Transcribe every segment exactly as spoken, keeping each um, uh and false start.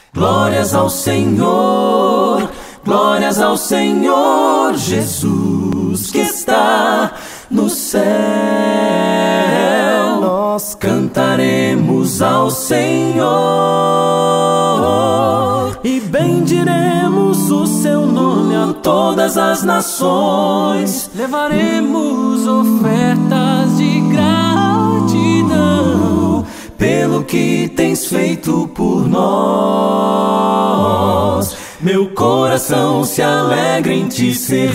Glórias ao Senhor, glórias ao Senhor Jesus que está no céu. Nós cantaremos ao Senhor e bendiremos o seu nome a todas as nações. Levaremos ofertas de gratidão pelo que tens feito por nós. Meu coração se alegra em te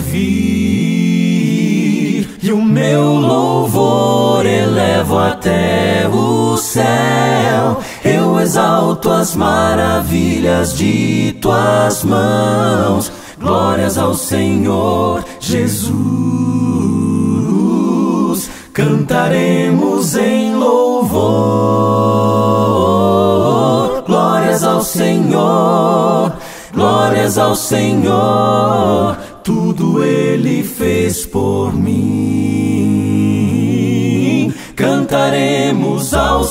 servir e o meu louvor elevo até o céu. Eu exalto as maravilhas de tuas mãos. Glórias ao Senhor Jesus, cantaremos em louvor. Glórias ao Senhor, glórias ao Senhor, tudo Ele fez por mim. Cantaremos ao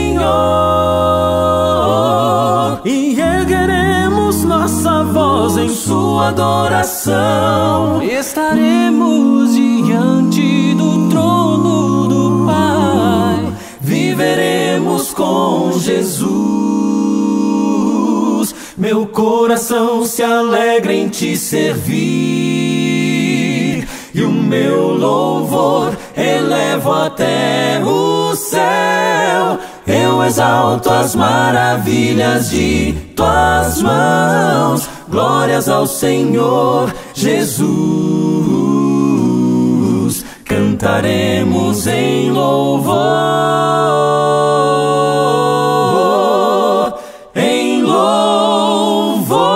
Senhor e ergueremos nossa voz em sua adoração. Estaremos diante do trono do Pai, viveremos com Jesus. Meu coração se alegra em te servir e o meu louvor elevo até o céu. Eu exalto as maravilhas de tuas mãos. Glórias ao Senhor Jesus, cantaremos em louvor, em louvor.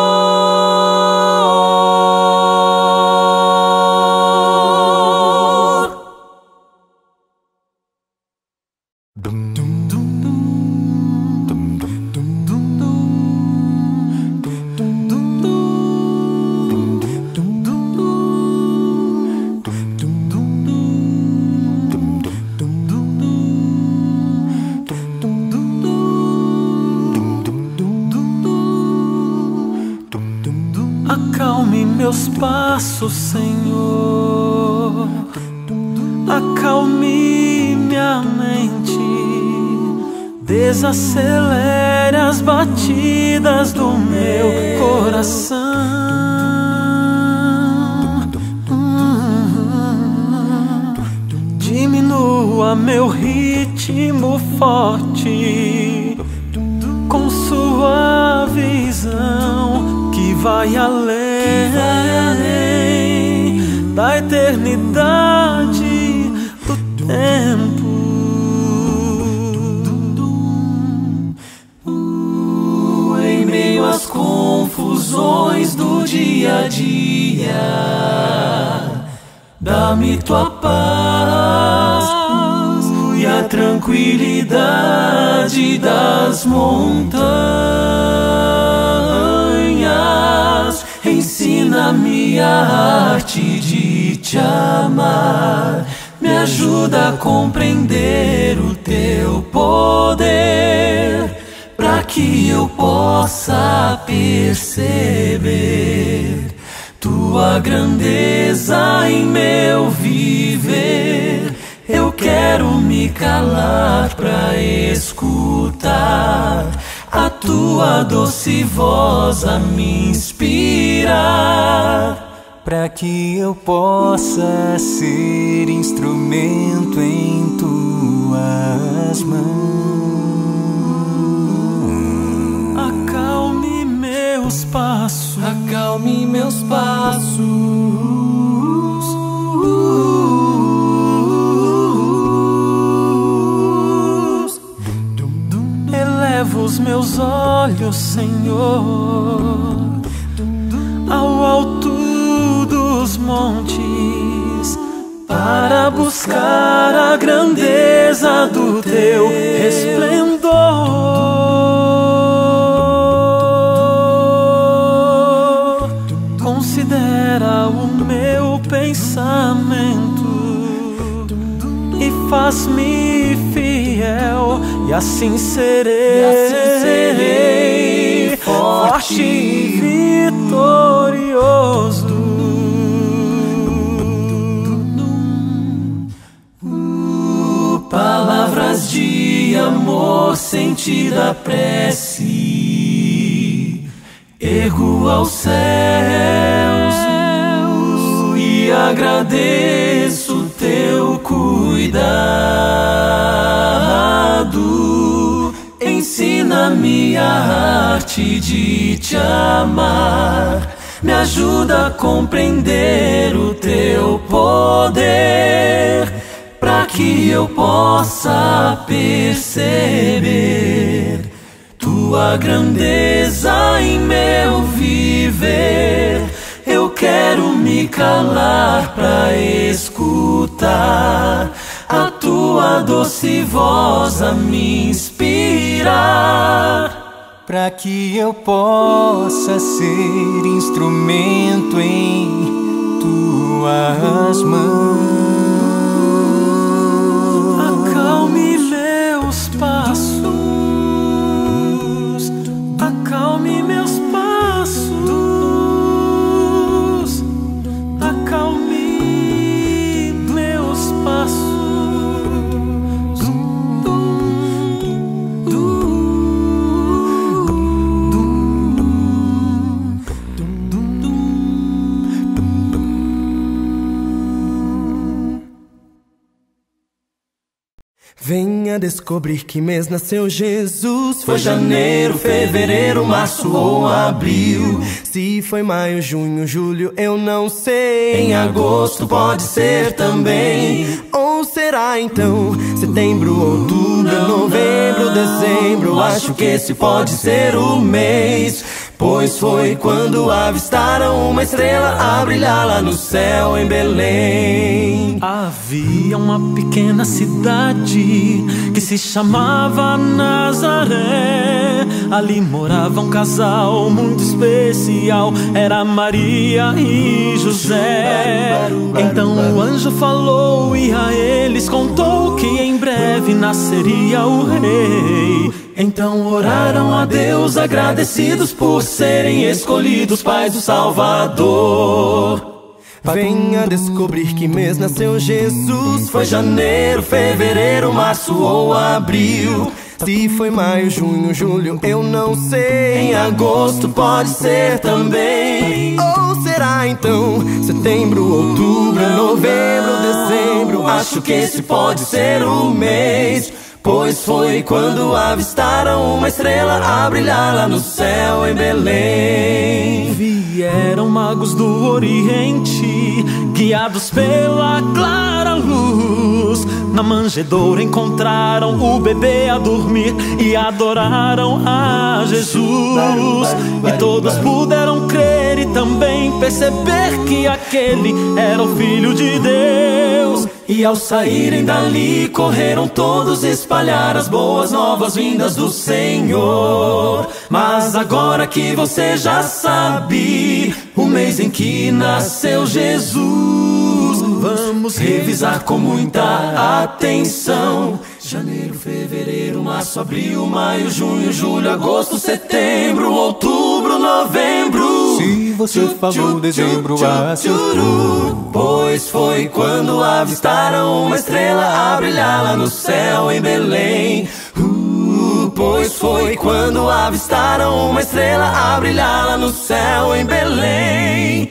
Acalme meus passos, Senhor, acalme minha mente, desacelere as batidas do meu coração. Diminua meu ritmo forte com sua visão que vai além, vai além da eternidade do tempo. Em meio às confusões do dia a dia, dá-me tua paz e a tranquilidade das montanhas. Ensina-me a arte de te amar, me ajuda a compreender o teu poder, para que eu possa perceber tua grandeza em meu viver. Eu quero me calar pra escutar a tua doce voz a me inspirar, para que eu possa ser instrumento em tuas mãos. Acalme meus passos, acalme meus passos. Eleva os meus olhos, Senhor, ao alto dos montes, para buscar a grandeza do teu resplendor. Considera o meu pensamento e faz-me fiel, e assim serei, e assim serei forte e vitorioso. Palavras de amor, sentida prece, ergo aos céus e agradeço teu cuidado. Ensina-me a arte de te amar, me ajuda a compreender o teu poder, para que eu possa perceber tua grandeza em meu viver. Eu quero me calar para escutar a tua doce voz a me inspirar, para que eu possa ser instrumento em tuas mãos. Acalme meus passos, acalme meus passos, acalme meus passos. Venha descobrir que mês nasceu Jesus. Foi janeiro, fevereiro, março ou abril. Se foi maio, junho, julho, eu não sei. Em agosto pode ser também. Ou será então setembro, outubro, novembro, dezembro? Acho que esse pode ser o mês, pois foi quando avistaram uma estrela a brilhar lá no céu em Belém. Havia uma pequena cidade que se chamava Nazaré. Ali morava um casal muito especial, era Maria e José. Então o anjo falou e a eles contou que em breve nasceria o rei. Então oraram a Deus agradecidos por serem escolhidos pais do Salvador. Venha descobrir que mês nasceu Jesus. Foi janeiro, fevereiro, março ou abril. Se foi maio, junho, julho, eu não sei. Em agosto pode ser também. Ou será então setembro, outubro, novembro, dezembro? Acho que esse pode ser o mês, pois foi quando avistaram uma estrela a brilhar lá no céu em Belém. Vieram magos do Oriente, guiados pela clara luz. Na manjedoura encontraram o bebê a dormir e adoraram a Jesus. E todos puderam crer e também perceber que aquele era o Filho de Deus. E ao saírem dali, correram todos espalhar as boas novas vindas do Senhor. Mas agora que você já sabe o mês em que nasceu Jesus, vamos revisar com muita atenção. Janeiro, fevereiro, março, abril, maio, junho, julho, agosto, setembro, outubro, novembro. Se você falou dezembro, acertou. Pois foi quando avistaram uma estrela a brilhar lá no céu em Belém. Uh, pois foi quando avistaram uma estrela a brilhar lá no céu em Belém.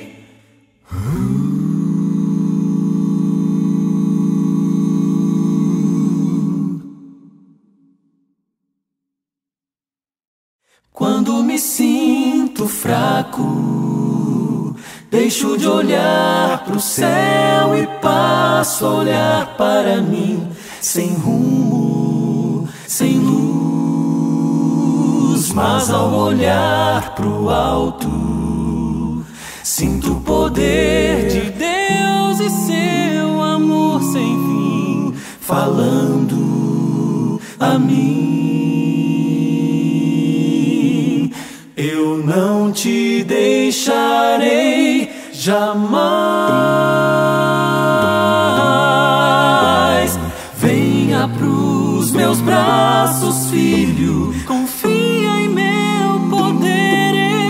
Quando me sinto fraco, deixo de olhar pro céu e passo a olhar para mim, sem rumo, sem luz. Mas ao olhar pro alto, sinto o poder de Deus e seu amor sem fim, falando a mim. Eu não te deixarei jamais. Venha pros meus braços, filho. Confia em meu poder,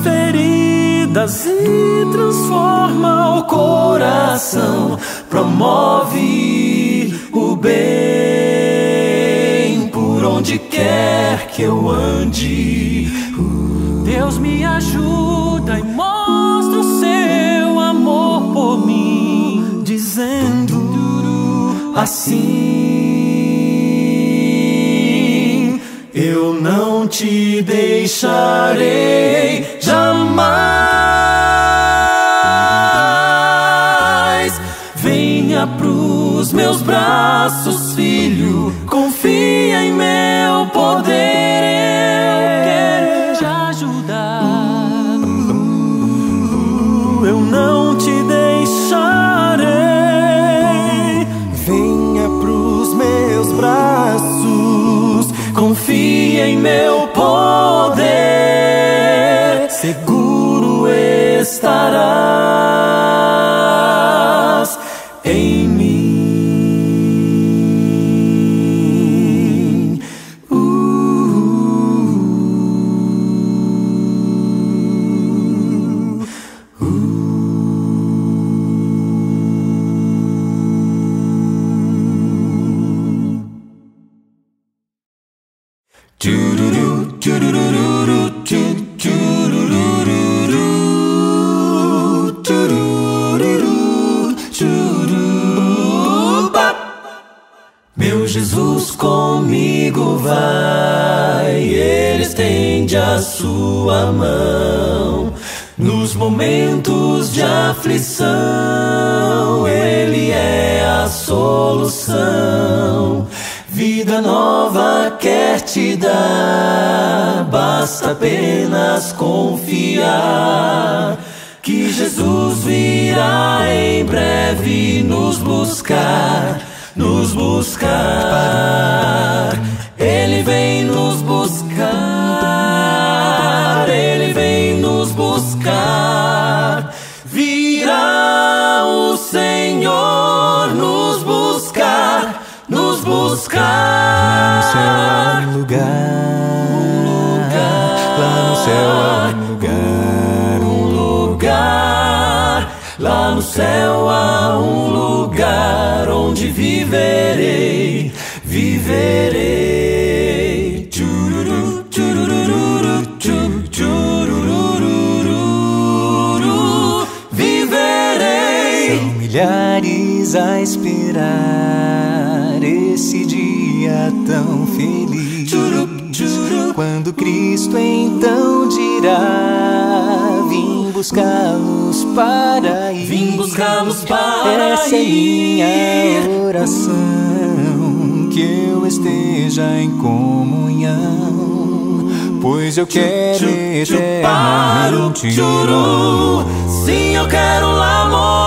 feridas e transforma o coração, promove o bem por onde quer que eu ande. Deus me ajuda e mostra o seu amor por mim, dizendo assim: eu não te deixarei jamais. Venha pros meus braços, filho, confia em meu poder. Eu quero te ajudar. Eu não te deixarei. Venha pros meus braços, Confia em meu poder, seguro estarás em mim. Uh, uh, uh. Chururu, churururu, chu, churururu, churururu, chururu, pap. Meu Jesus comigo vai, Ele estende a sua mão. Nos momentos de aflição, Ele é a solução. Vida nova quer te dar, basta apenas confiar que Jesus virá em breve nos buscar, nos buscar. Ele vem nos buscar, Ele vem nos buscar. Virá o Senhor nos buscar, nos buscar. Lá no céu há um lugar, lá no céu há um lugar, um lugar. Lá no céu há um lugar onde viverei, viverei. Chururu, churururu, chu, churururu, viverei. São milhares a esperar esse dia tão feliz, Churu, churu. quando Cristo então dirá: vim buscá-los para ir. Vim buscá-los para Essa é ir. minha oração, que eu esteja em comunhão, pois eu quero eternamente churu. Sim, eu quero lá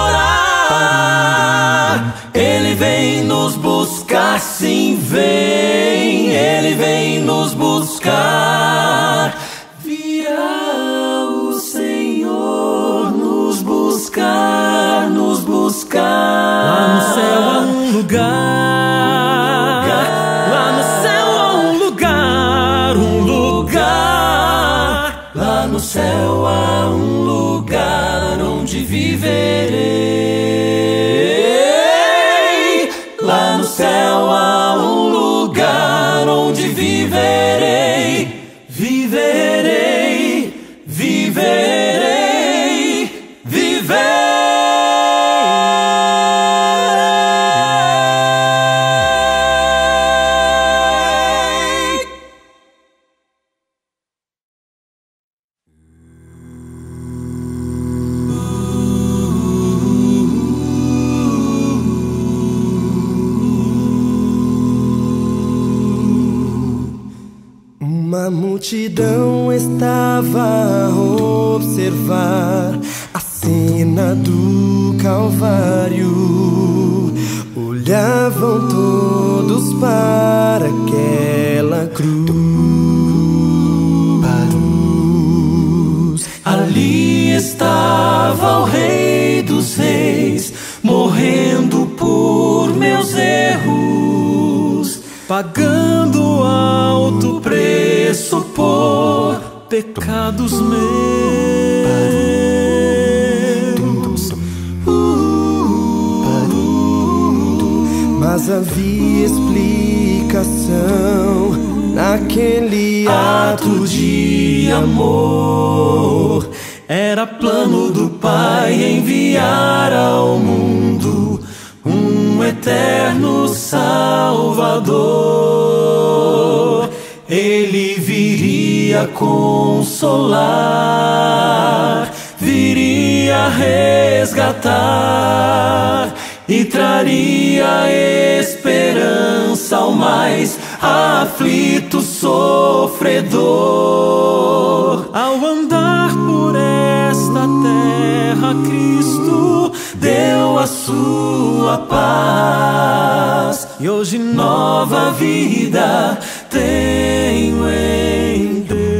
morar. Ele vem nos buscar, sim, vem. Ele vem nos buscar. Virá o Senhor nos buscar, nos buscar. Lá no céu há um lugar, lá no céu há um lugar, um lugar. Lá no céu há um lugar onde viverei. Lá no céu há um lugar onde viverei, viverei, viverei, viverei. uma multidão estava a observar a cena do Calvário. Olhavam todos para aquela cruz. Ali estava o Rei dos Reis, morrendo por meus erros, pagando alto preço por pecados meus. Mas havia explicação naquele ato de amor. Era plano do Pai enviar ao mundo um eterno Salvador. Ele viria consolar, viria resgatar e traria esperança ao mais aflito sofredor. Ao andar por esta terra, Cristo deu a sua paz, e hoje nova vida tenho em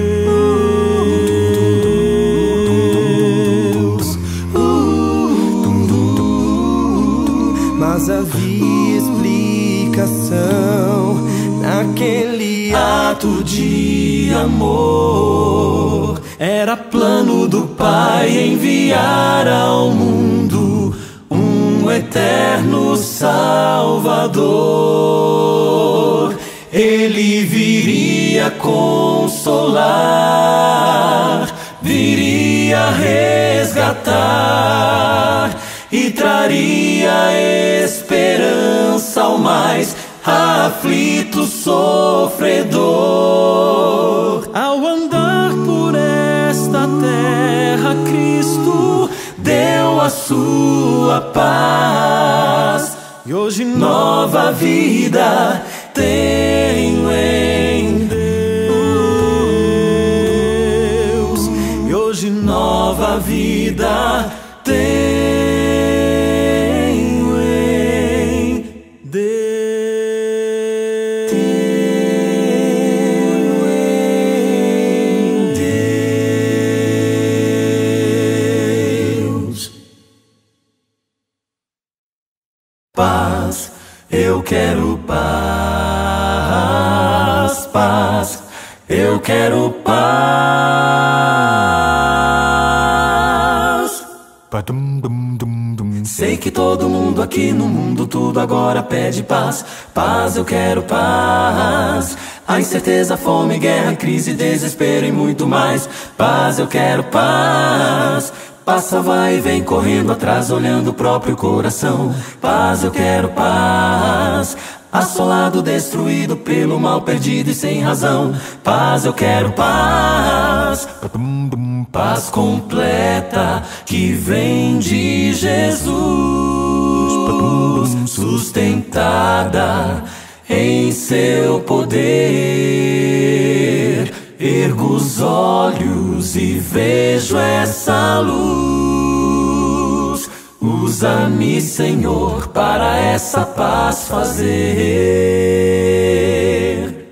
Deus. Mas havia explicação naquele ato de amor. Era plano do Pai enviar ao mundo um eterno Salvador. Ele viria consolar, viria resgatar e traria esperança ao mais aflito sofredor. Ao andar por esta terra, Cristo deu a sua paz, e hoje nova vida tenho em Deus. E hoje nova vida tenho em Deus. Paz, eu quero paz, paz, eu quero paz. Sei que todo mundo aqui no mundo tudo agora pede paz. Paz, eu quero paz. A incerteza, fome, guerra, crise, desespero e muito mais. Paz, eu quero paz. Passa, vai e vem correndo atrás, olhando o próprio coração. Paz, eu quero paz. Assolado, destruído pelo mal, perdido e sem razão. Paz, eu quero paz. Paz completa que vem de Jesus, sustentada em seu poder. Ergo os olhos e vejo essa luz. Usa-me, Senhor, para essa paz fazer.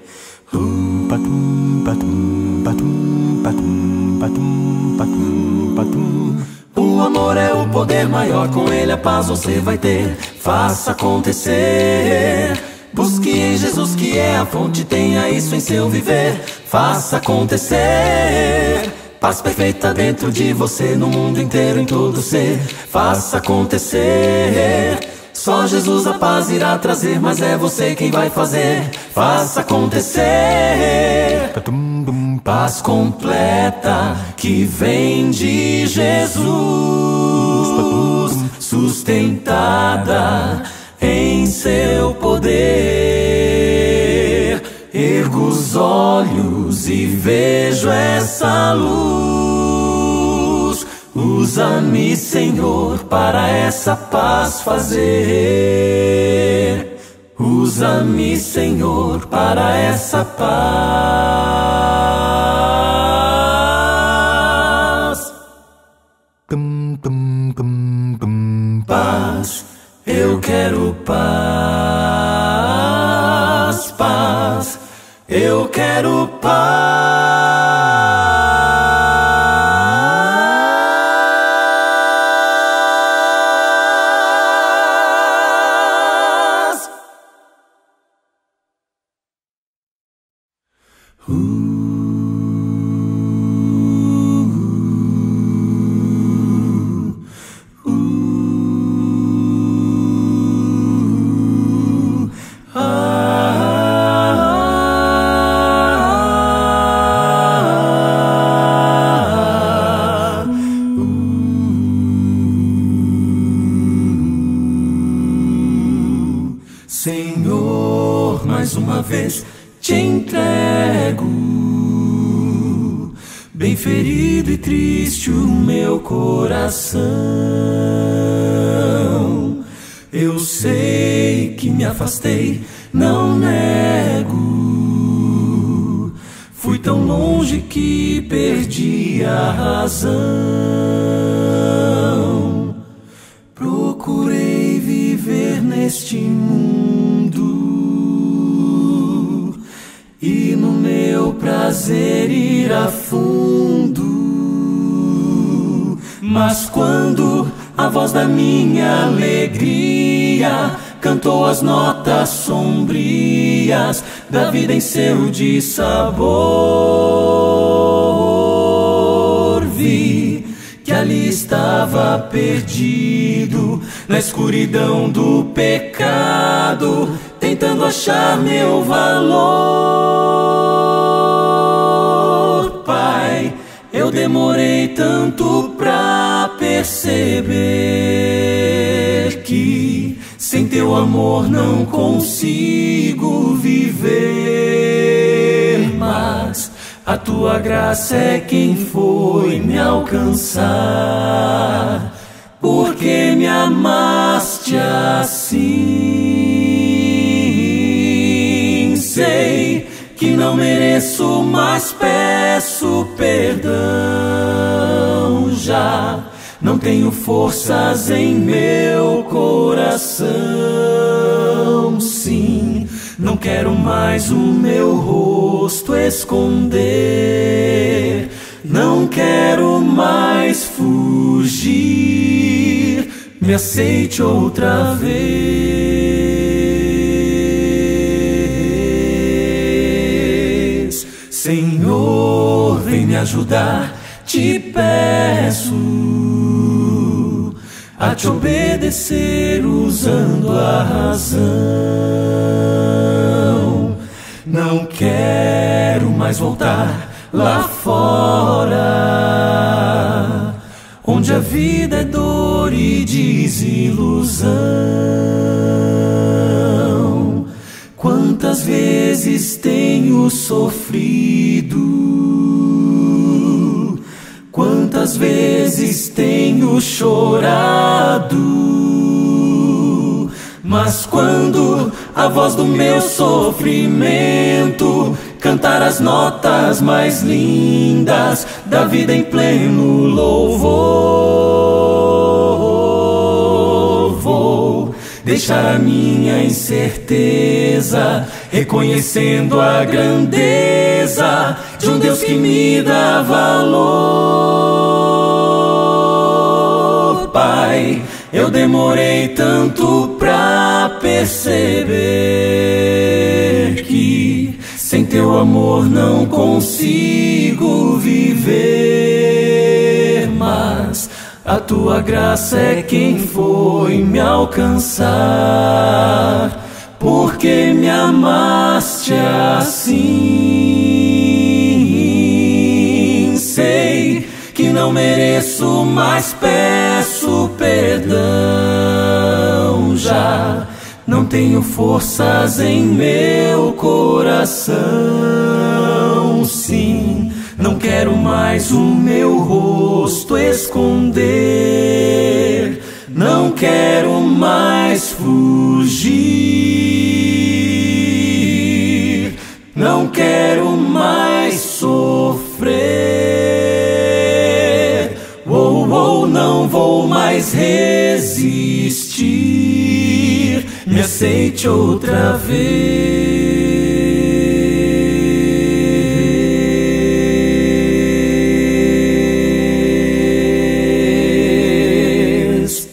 O amor é o poder maior, com ele a paz você vai ter. Faça acontecer. Busque em Jesus que é a fonte, tenha isso em seu viver. Faça acontecer. Paz perfeita dentro de você, no mundo inteiro, em todo ser. Faça acontecer. Só Jesus a paz irá trazer, mas é você quem vai fazer. Faça acontecer. Paz completa que vem de Jesus, sustentada em seu poder. Ergo os olhos e vejo essa luz. Usa-me, Senhor, para essa paz fazer. Usa-me, Senhor, para essa paz. Paz, eu quero paz, paz, eu quero paz. Uh. bem ferido e triste o meu coração. Eu sei que me afastei, não nego. Fui tão longe que perdi a razão. Procurei viver neste mundo e no meu prazer ir a fundo. Mas quando a voz da minha alegria cantou as notas sombrias da vida em seu dissabor, vi que ali estava perdido na escuridão do pecado, tentando achar meu valor. Pai, eu demorei tanto pra perceber que sem teu amor não consigo viver, mas a tua graça é quem foi me alcançar, porque me amaste assim. Sei que não mereço, mas peço perdão. Já não tenho forças em meu coração. Sim, não quero mais o meu rosto esconder. Não quero mais fugir. Me aceite outra vez. Senhor, vem me ajudar, te peço, a te obedecer usando a razão. Não quero mais voltar lá fora, onde a vida é dor e desilusão. Quantas vezes tenho sofrido, quantas vezes tenho chorado, mas quando a voz do meu sofrimento cantar as notas mais lindas da vida em pleno louvor, vou deixar a minha incerteza, reconhecendo a grandeza de um Deus que me dá valor. Pai, eu demorei tanto pra perceber que sem teu amor não consigo viver, mas a tua graça é quem foi me alcançar, porque me amaste assim. Sei que não mereço, mas peço perdão. Já não tenho forças em meu coração. Sim, não quero mais o meu rosto esconder. Não quero mais fugir. Não quero mais sofrer. Oh, oh, não vou mais resistir. Me aceite outra vez.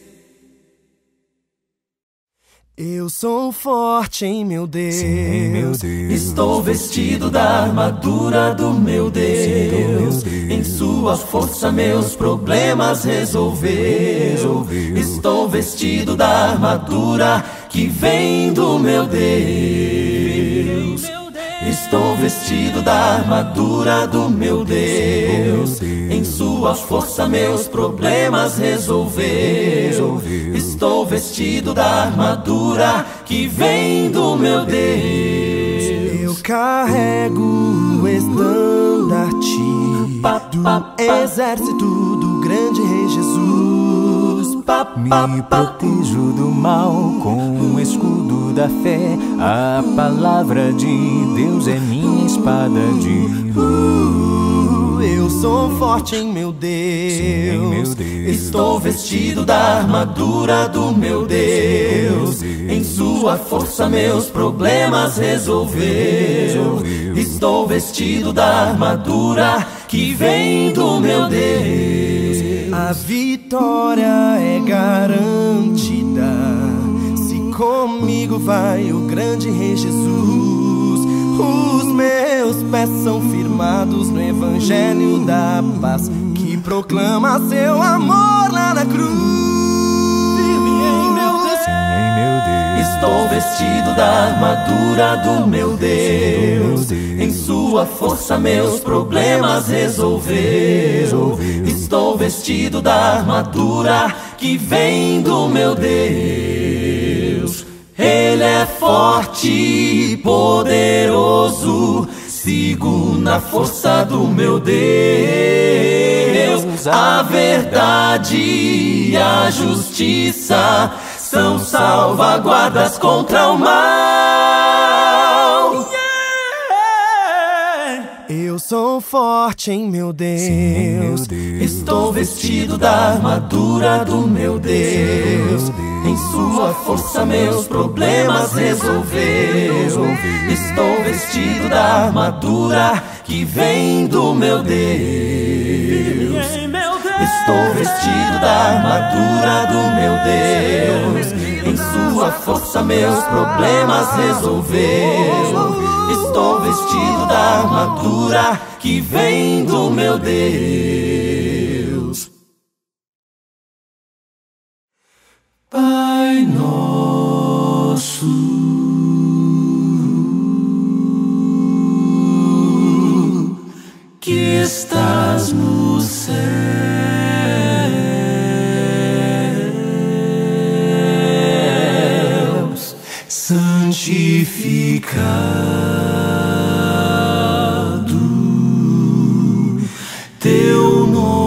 Eu sou forte em meu Deus. Sim, meu Deus. Estou vestido da armadura do meu Deus. Sim, meu Deus. Em sua força meus problemas resolver. Estou vestido da armadura que vem do meu Deus. Estou vestido da armadura do meu Deus. Em sua força meus problemas resolver. Estou vestido da armadura que vem do meu Deus. Eu carrego o estandarte exército do grande Rei Jesus. Me protejo do mal com o escudo da fé. A palavra de Deus é minha espada de luz. Eu sou forte em meu Deus. Sim, em meu Deus. Estou vestido da armadura do meu Deus. Em sua força meus problemas resolveu. Estou vestido da armadura que vem do meu Deus. A vitória é garantida se comigo vai o grande Rei Jesus. Os meus pés são firmados no evangelho da paz, que proclama seu amor lá na cruz. Estou vestido da armadura do meu Deus. Em sua força meus problemas resolveu. Estou vestido da armadura que vem do meu Deus. Ele é forte e poderoso, sigo na força do meu Deus. A verdade e a justiça são salvaguardas contra o mal. Eu sou forte em meu Deus. Sim, meu Deus. Estou vestido da armadura do meu Deus. Em sua força meus problemas resolveu. Estou vestido da armadura que vem do meu Deus. Estou vestido da armadura do meu Deus. Em sua força meus problemas resolveu. Estou vestido da armadura que vem do meu Deus. Pai nosso, que estás no céu, santificado teu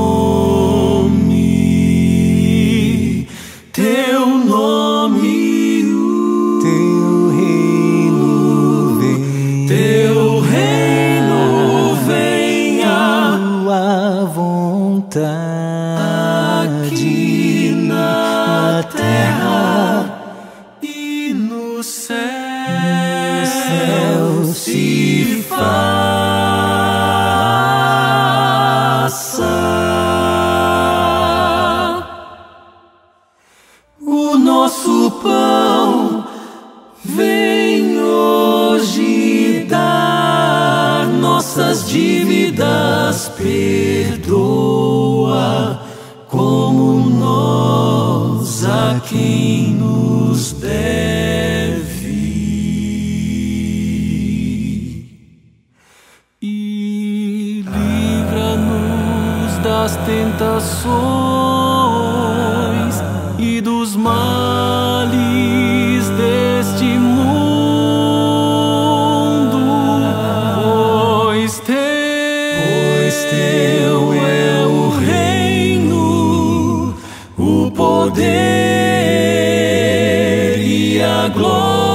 nome, teu nome, teu reino vem, teu reino venha, tua vontade aqui na terra e no céu, se faça. O nosso pão vem hoje dar, nossas dívidas perdoa, como nós a quem nos deve. E livra-nos das tentações e dos males deste mundo, pois teu, pois teu é o reino, o poder e a glória